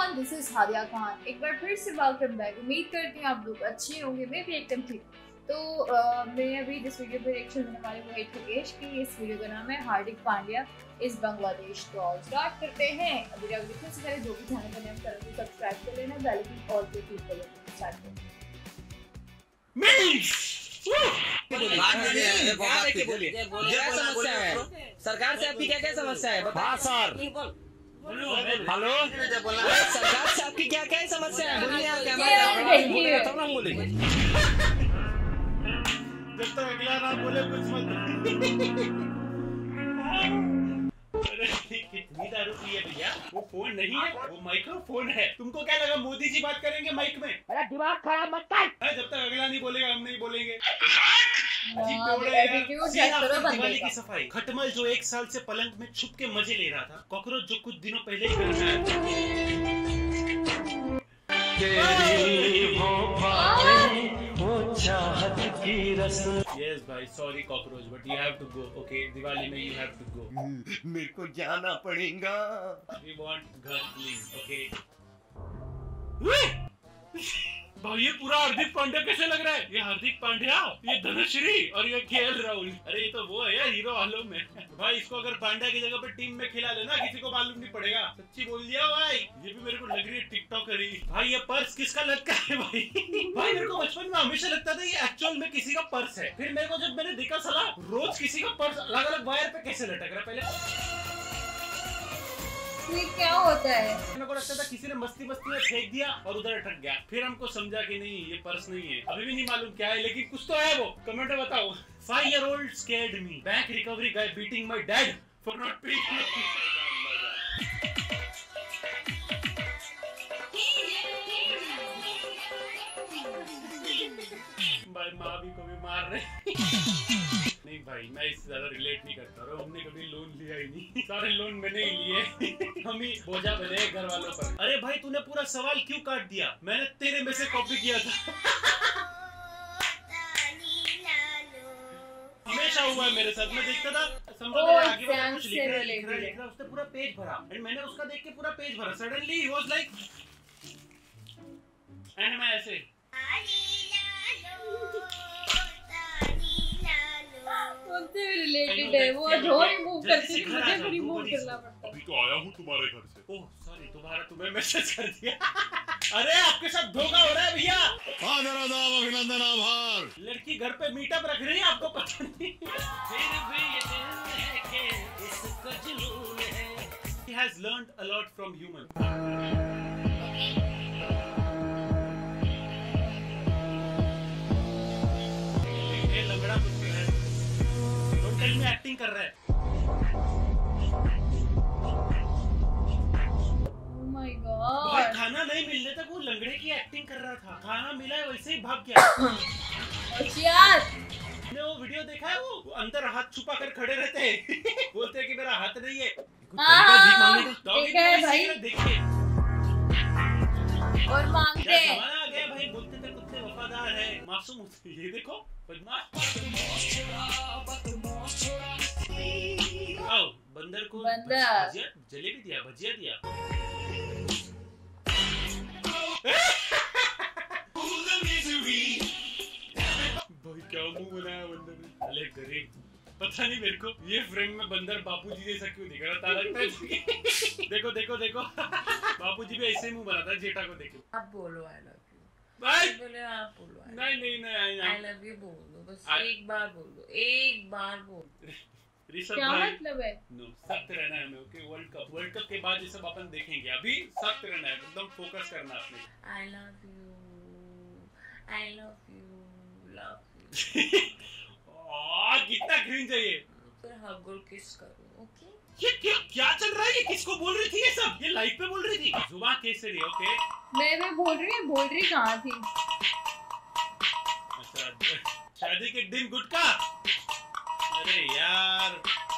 Everyone, this is Hadia Khan. एक बार फिर से वेलकम बैक। उम्मीद करती हूँ आप लोग अच्छे होंगे, मैं भी एकदम ठीक। तो मैं अभी जिस वीडियो पर रिएक्शन देने वाले वो है ठुकेश की। इस वीडियो का नाम है हार्दिक पांड्या इस बांग्लादेश। तो स्टार्ट करते हैं। अभी देखने से पहले जो भी चैनल का नाम करें तो सब्सक्राइब कर लेना, बेल आइकन ऑल पे क्लिक कर लेना। स्टार्ट करते हैं। सरकार से आपकी क्या क्या समस्या है? हाँ सर। हेलो, सरकार से आपकी क्या क्या समस्या है? बोलिए। आप कैमरा बोलेंगे जब तक अगला ना बोले कुछ मत। अरे कितनी दारू पी है भैया? वो फोन नहीं है, वो माइक्रोफोन है। तुमको क्या लगा मोदी जी बात करेंगे माइक में? मेरा दिमाग खराब मत कर। जब तक अगला नहीं बोलेगा हम नहीं बोलेंगे। दिवाली की सफाई। खटमल जो 1 साल से पलंग में छुप के मजे ले रहा था, कॉकरोच जो कुछ दिनों पहले ही घर Yes भाई, sorry cockroach, but you have to go. Okay, Diwali में you have to go. मेरे को जाना पड़ेगा। We want घर clean. Okay. भाई ये पूरा हार्दिक पांड्या कैसे लग रहा है? ये हार्दिक पांड्या, ये धनुश्री और ये केएल राहुल। अरे ये तो वो है यार, हीरो वालों में। भाई इसको अगर पांड्या की जगह पे टीम में खिला लेना, किसी को मालूम नहीं पड़ेगा। सच्ची बोल दिया भाई। ये भी मेरे को लग रही है टिकटॉकर ही। भाई ये पर्स किसका लगता है भाई? भाई मेरे को बचपन में हमेशा लगता था ये एक्चुअल में किसी का पर्स है। फिर मेरे को जब मैंने देखा साला रोज किसी का पर्स अलग अलग वायर पे कैसे लटक रहा है। पहले ये क्या होता है? मेरे को लगता था किसी ने मस्ती मस्ती में फेंक दिया और उधर अटक गया। फिर हमको समझा कि नहीं ये पर्स नहीं है। अभी भी नहीं मालूम क्या है, लेकिन कुछ तो है। वो कमेंट में बताओ। 5-year-old scared me. Bank recovery guy beating my dad for not paying me. भाई माँ भी को भी मार रहे। नहीं भाई मैं इससे ज्यादा रिलेट नहीं करता रहा। हमने कभी लोन लिया ही नहीं। सारे लोन मैंने ही लिए। हम ही बोझा बने घर वालों पर। अरे भाई तूने पूरा सवाल क्यों काट दिया? मैंने तेरे में से कॉपी किया था। हमेशा हुआ है मेरे साथ। मैं देखता था आगे वाला कुछ लिख रहा है, उसने पूरा पेज भरा एंड मैंने उसका देख के पूरा पेज भरा। सडनली ही वाज लाइक एंड मैं ऐसे उनसे भी रिलेटेड है। वो जो रिमूव करती है मुझे भी रिमूव करना पड़ता है। अभी तो आया हूँ तुम्हारे घर से। ओह सॉरी, तुम्हारा तुम्हें मैसेज कर दिया। अरे आपके साथ धोखा हो रहा है भैया। अभिनंदन आभार। लड़की घर पे मीटअप रख रही है, आपको पता नहीं। फिर भी ये दिल है कि इसको जुनून है। He has learned a lot from human. में एक्टिंग कर रहा है। Oh my God. भाई खाना नहीं मिलने तक वो लंगड़े की एक्टिंग कर रहा था। खाना मिला है वैसे ही भाग गया। ने वो वीडियो देखा है? वो अंदर हाथ छुपा कर खड़े रहते हैं। बोलते हैं कि मेरा हाथ नहीं है। देखिए और मांगते हैं। आ गया भाई, बोलते थे कुत्ते वफादार है, मासूम होते। ये देखो आओ बंदर को जलेबी दिया, भजिया दिया। भाई क्या मुंह बनाया बंदर ने। अरे गरीब, पता नहीं मेरे को ये फ्रेम में बंदर बापूजी जैसा क्यों दिख रहा था। देखो देखो देखो, बापूजी भी ऐसे ही मुंह बनाता है जेठा को देखे। आप बोलो आई लव यू। भाई बोले आप बोलो नहीं नहीं नहीं आई लव यू बोलो। बस एक बार बोलो, एक बार बोलो। क्या मतलब है? नो, सख्त रहना है हमें। ओके, वर्ल्ड कप के बाद ये सब अपन देखेंगे। अभी सख्त रहना है, एकदम फोकस करना आपने। I love you love you. कितना क्रिंज है ये। फिर हग और किस करो। ओके, ये क्या चल रहा है? ये किसको बोल रही थी ये सब? ये लाइव पे बोल रही थी। जुबान केसरी। ओके मैं बोल रही कहाँ थी? अच्छा, शादी के दिन गुटखा। अरे यार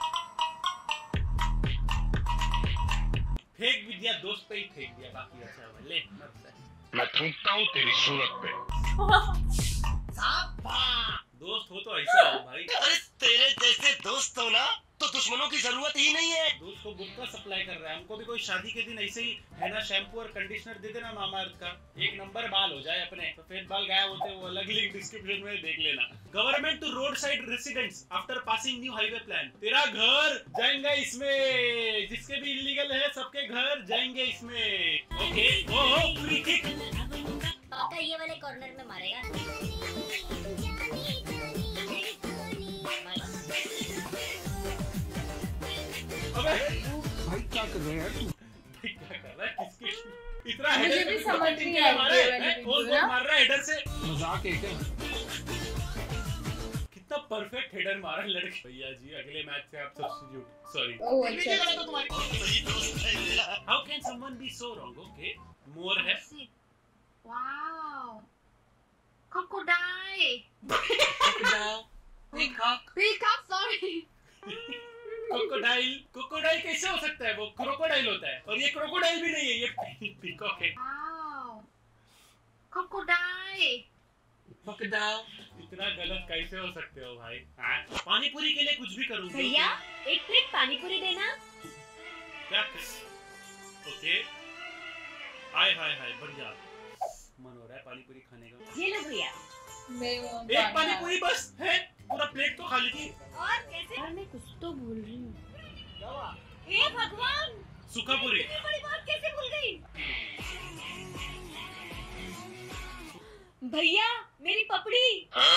फेंक भी दिया, दोस्त पे ही फेंक दिया। बाकी अच्छा ले मैं थूकता हूँ तेरी सूरत पे। दोस्त हो तो ऐसा हो भाई। अरे तेरे जैसे दोस्त हो ना तो दुश्मनों की जरूरत ही नहीं है। दोस्त को गुटखा सप्लाई कर रहा है, हमको भी कोई शादी के दिन ऐसे ही है ना शैम्पू और कंडीशनर दे देना मामाअर्थ का, 1 नंबर बाल हो जाए अपने। सफेद बाल गायब होते हैं वो अलग लिंक डिस्क्रिप्शन में देख लेना। Government to road side residents after passing new highway plan. तेरा घर जाएंगे इसमें, जिसके भी इलीगल है सबके घर जाएंगे इसमें। Okay oh free kick. पापा ये वाले कॉर्नर में मारेगा। अबे भाई क्या कर रहे हैं तू? क्या कर रहा है? किसकी इतना मुझे हेडर भी पे समझ नहीं आई ये वाली कौन वीडियो ना। मार रहा है हेडर से? मजाक है क्या? कितना परफेक्ट हेडर मारा लड़के। भैया जी अगले मैच से आप सब्स्टिट्यूट। सॉरी। ओह अच्छा। How can someone be so wrong? Okay मोर है। Wow crocodile Peacock, sorry. Crocodile कैसे हो सकता है? वो क्रोकोडाइल होता है और ये क्रोकोडाइल भी नहीं है, ये पीकॉक है। wow crocodile इतना गलत कैसे हो सकते हो भाई? पानी पूरी के लिए कुछ भी करूंगी। भैया एक प्लेट पानी पूरी देना। क्या? ओके हाय हाय हाय बढ़िया मन हो रहा है पानी पूरी खाने का। ये लो भैया। एक पानी पूरी बस है, पूरा प्लेट तो खाली थी। और कैसे? यार मैं कुछ तो भूल रही हूँ। हे भगवान, सूखा पूरी। इतनी बड़ी बात कैसे भूल गई? भैया मेरी पपड़ी।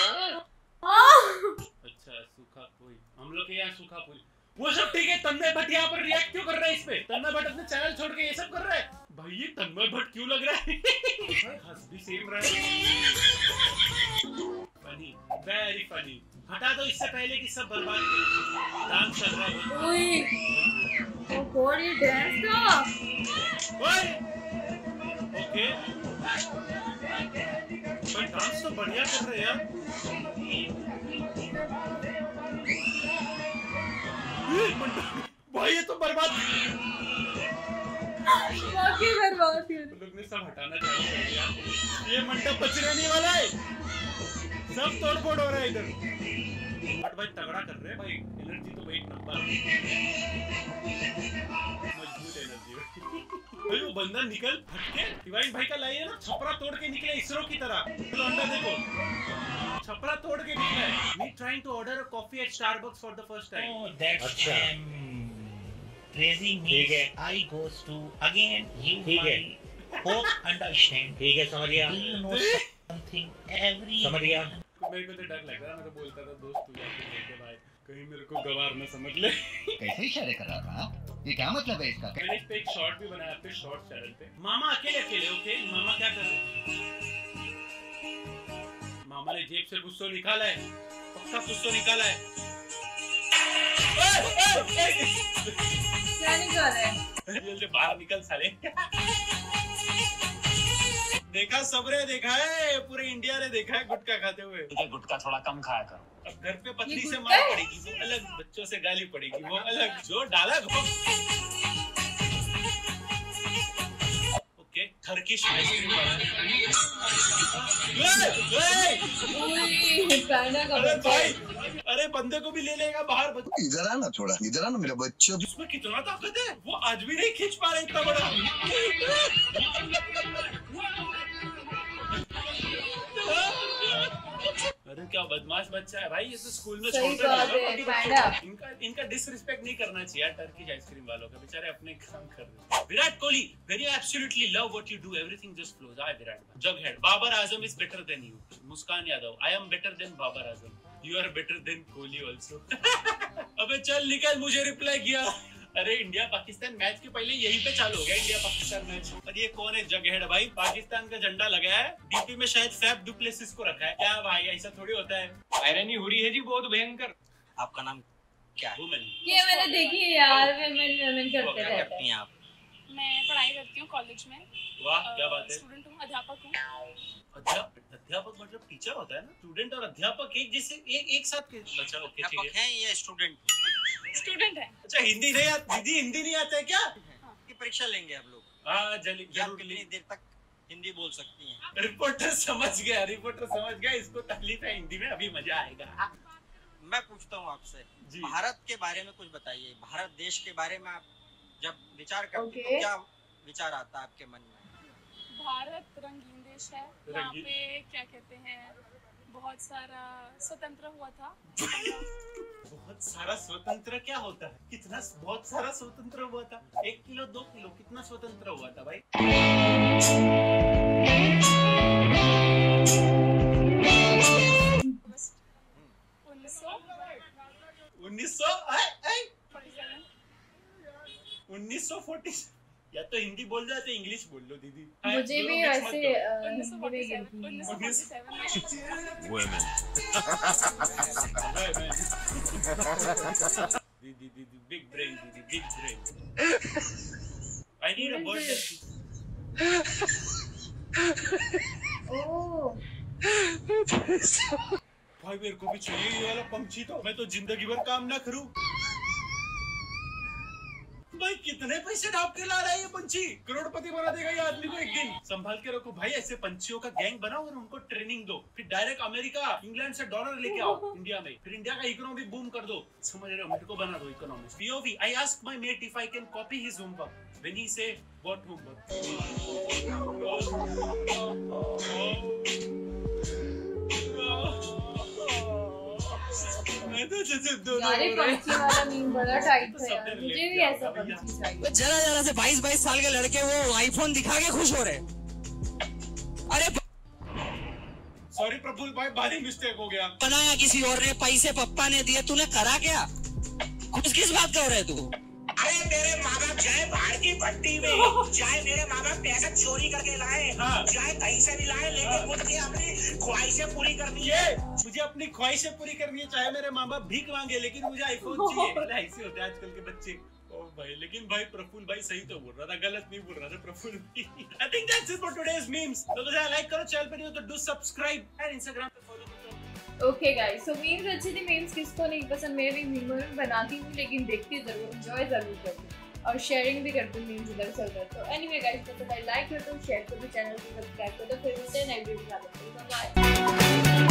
अच्छा सूखा पूरी, हम लोग के यहाँ सूखा पूरी। वो सब ठीक है, तन्मय भट्ट यहाँ पर रिएक्ट क्यों कर रहा है इस पे? तन्मय भट्ट अपने चैनल छोड़ के ये सब कर रहा है। भाई ये तन्मय भट्ट क्यों लग रहा है? भाई हंस भी सेम रहा है। Funny, very funny. हटा दो इससे पहले कि सब बर्बाद कर। डांस चल रहा है। ओए ओ गॉड ये डांस था। ओए ओके पर डांस तो बढ़िया कर रहे हैं यार। भाई ये तो बर्बाद बाकी बर्बाद कर लोग ने सब हटाना चालू कर दिया। ये मंडप बचने नहीं वाला है, सब तोड़फोड़ हो रहा है इधर। बट भाई तगड़ा कर रहे हैं भाई, एनर्जी तो एक नंबर, मजबूत एनर्जी भाई। वो बंदा निकल फटके डिवाइन भाई का लाइन है ना, छपरा तोड़ के निकले इसरो की तरह। लौंडा देखो छपरा तोड़ के निकला है। Me trying to order a coffee at Starbucks for the first time. Oh, that's crazy me. I goes to again. You might hope understand. ठीक है समझ गया। Do you know something? Every समझ गया। मेरे को तो डर लग रहा है, मैं तो बोलता था दोस्त तू जाके देख के भाई कहीं मेरे को गवार न समझ ले। कैसे इशारे कर रहा था? ये क्या मतलब है इसका? मैंने इस पे एक शॉर्ट भी बनाया अपने शॉर्ट चैनल पे। मामा अकेले अकेले ओके, मामा क्या कर रहे? मामा ने जेब से कुछ तो निकाला है, पक्का कुछ तो निकाला है। क्या निकल रहा है? जल्दी बाहर निकल साले। देखा सबने देखा है, पूरे इंडिया ने देखा है गुटखा खाते हुए। गुटखा थोड़ा कम खाया करो। अब घर पे पत्नी ये से गुटखा मार है? पड़ेगी वो अलग, बच्चों से गाली पड़ेगी वो अलग, जो डाला वो। ओके टर्किश आइसक्रीम पैंडा का अरे बच्चा। भाई, अरे बंदे को भी ले लेगा बाहर। इधर आना थोड़ा, इधर आना मेरा बच्चा। उसमें कितना ताकत है, वो आज भी नहीं खींच पा रहे इतना बड़ा। अरे क्या बदमाश बच्चा है भाई, ये तो स्कूल में सही छोड़ते बात नहीं है, ना पैंडा। इनका डिसरिस्पेक्ट नहीं करना चाहिए यार टर्किश आइसक्रीम वालों का, बेचारे अपने काम कर रहे हैं। Virat Kohli, when you absolutely love what you do, everything just flows. I Virat Jughead. Babar Azam is better than you. Muskan Yadav, I am better than Babar Azam. You are better than Kohli also. अबे चल निकल, मुझे रिप्लाई किया। अरे इंडिया पाकिस्तान मैच के पहले यहीं पे चालू हो गया इंडिया पाकिस्तान मैच। और ये कौन है जगहेड भाई? पाकिस्तान का झंडा लगाया है, डीपी में शायद फैफ डुप्लेसिस को रखा है। क्या भाई ऐसा थोड़ी होता है। आयरनी हुडी है जी बहुत भयंकर। आपका नाम क्या है? वुमेन। ये मैंने देखी है यार, वुमेन करते क्या रहते करती हैं। हैं आप? मैं पढ़ाई करती हूँ कॉलेज में। वाह क्या बात है। स्टूडेंट हूँ, अध्यापक हूँ। अध्यापक मतलब टीचर होता है ना? स्टूडेंट और अध्यापक एक जैसे एक साथ के। अच्छा ओके ठीक अध्यापक है। हैं या स्टूडेंट? स्टूडेंट है। अच्छा हिंदी नहीं आती? दीदी हिंदी नहीं आता है क्या? की परीक्षा लेंगे आप लोग? हाँ आप जरूर। कितनी देर तक हिंदी बोल सकती हैं? रिपोर्टर समझ गया, रिपोर्टर समझ गया। इसको तकलीफ है हिंदी में, अभी मजा आएगा। मैं पूछता हूँ आपसे, भारत के बारे में कुछ बताइए। भारत देश के बारे में आप जब विचार करते हैं तो क्या विचार आता है आपके मन में? भारत रंगीन देश है, यहाँ पे क्या कहते हैं, बहुत सारा स्वतंत्र हुआ था। बहुत सारा स्वतंत्र क्या होता है? कितना बहुत सारा स्वतंत्र हुआ था? 1 किलो 2 किलो कितना स्वतंत्र हुआ था भाई? 1940 या तो हिंदी बोल जाते इंग्लिश बोल लो दीदी। मुझे भी वैसे बिग ब्रेन दीदी, big brain. I need a birthday. Oh भाई मेरे को भी चाहिए ये वाला पंछी, तो मैं तो जिंदगी भर काम ना करूं। भाई कितने पैसे डाल के ला रहा है ये पंछी? करोड़पति बना देगा ये आदमी को एक दिन। संभाल के रखो भाई, ऐसे पंछियों का गैंग बनाओ और उनको ट्रेनिंग दो, फिर डायरेक्ट अमेरिका इंग्लैंड से डॉलर लेके आओ इंडिया में, फिर इंडिया का इकोनॉमी बूम कर दो। समझ रहे हो? मेरे को बना दो economist. POV, I asked my mate if I can copy his homework when he say what homework? यार पंछी वाला मीम बड़ा टाइट था यार, मुझे भी ऐसा पंछी चाहिए। जरा से 22 साल के लड़के वो आईफोन दिखा के खुश हो रहे। अरे सॉरी प्रफुल्ल भाई, भारी मिस्टेक हो गया। बनाया किसी और ने, पैसे पप्पा ने दिए, तूने करा क्या? खुश किस बात का हो रहे तू? अरे मेरे माँ बाप जाए बाहर की भट्टी में, चाहे मेरे माँ बाप पैसा चोरी करके लाए, चाहे कहीं से भी लाए, लेकिन मुझे अपनी ख्वाहिशें पूरी करनी है। मुझे अपनी ख्वाहिशें पूरी करनी है, चाहे मेरे माँ बाप भीख मांगे, लेकिन मुझे आईफोन चाहिए। ऐसे होते हैं आजकल के बच्चे। ओ भाई, लेकिन भाई प्रफुल्ल भाई सही तो बोल रहा था, गलत नहीं बोल रहा था Praful. I think that's it for today's memes. तो लाइक करो चैनल पे, नहीं हो तो डू सब्सक्राइब एंड इंस्टाग्राम पे फॉलो करो। ओके गाइस, सो मीम्स अच्छी थी। मीम्स किसको नहीं पसंद? मैं भी मीम बनाती हूँ, लेकिन देखती जरूर, एंजॉय जरूर करती हूँ और शेयरिंग भी करती हूँ मीम्स इधर से उधर। तो एनीवे गाइस, तो लाइक करो, शेयर करो, चैनल को सब्सक्राइब करो, फिर मिलते हैं नेक्स्ट वीडियो में। बाय।